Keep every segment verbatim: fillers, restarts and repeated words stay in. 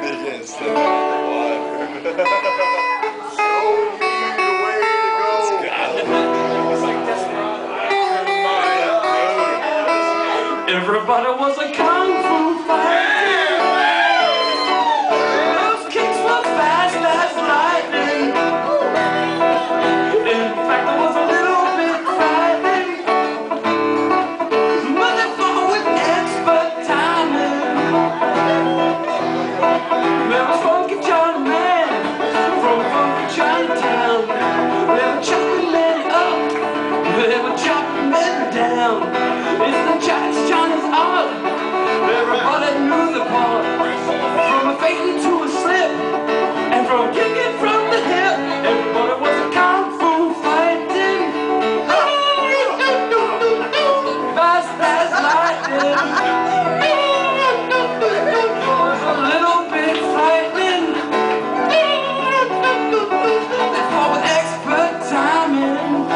They can't step out the water. So the way to go. It's like this. Everybody was a kung fu fighter. Those kicks were fast as lightning. In fact, there was a little bit frightening, but they fought with expert timing. There was Funky John Man from Funky Chinatown. They were chopping men up, they were chopping men down. It's the Chinese Chinese art. Everybody knew the part. From a faking to a slip, and from kicking from the hip. Everybody was a kung fu fighting. Fast as lightning. Was a little bit frightening. They fought with expert timing.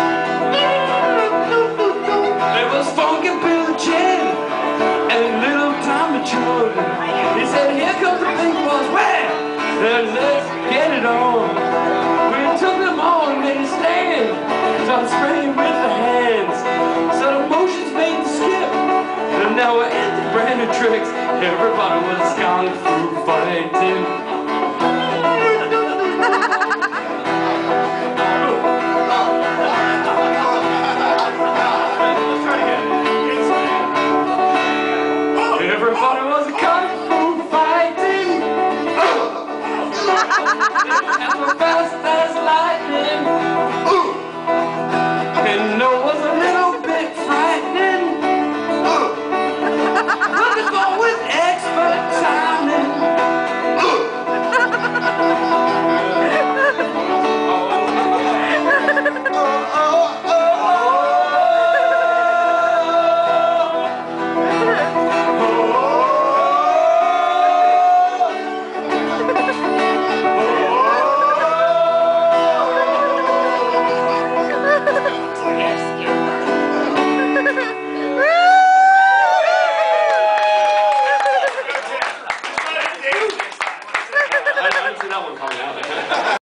There was Funky Bill Chin and little Tommy Chug. He said, here comes the big boys, wham! And let's get it on. We took them all and made a stand. Started spraying with the hands. So the motions made the skip. And now we're into brand new tricks. Everybody was kung fu fighting. Everybody was a kung fu fighting. As fast as lightning.